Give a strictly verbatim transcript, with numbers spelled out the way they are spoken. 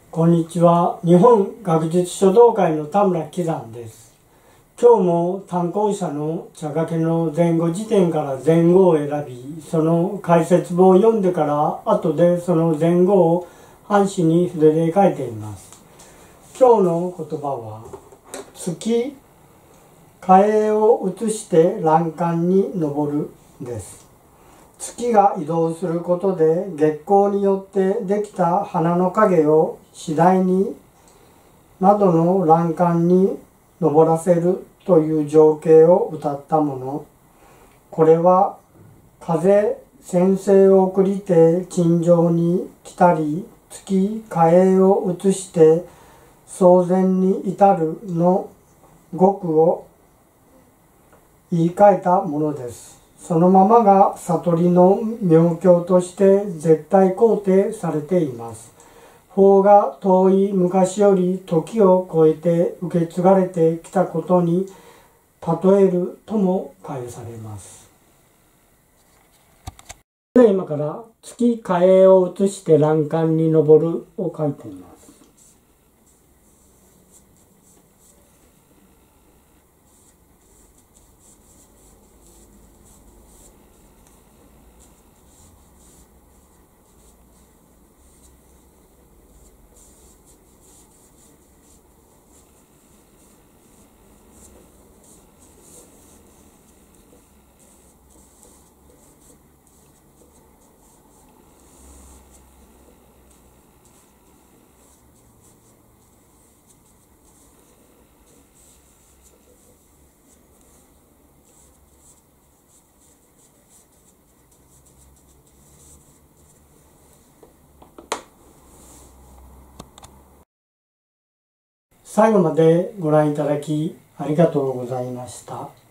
こんにちは。日本学術書道会の田村喜山です。今日も単行者の茶掛の前後辞典から前後を選び、その解説文を読んでから後でその前後を半紙に筆で書いています。今日の言葉は、月、替えを移して欄干に登るです。月が移動することで月光によってできた花の影を次第に窓の欄干に登らせるという情景を歌ったもの。これは風先生を送りて近所に来たり月替えを移して騒然に至るの語句を言い換えたものです。そのままが悟りの妙境として絶対肯定されています。法が遠い昔より時を超えて受け継がれてきたことに例えるとも返されます。今から月替えを移して欄干に登るを書いています。最後までご覧いただきありがとうございました。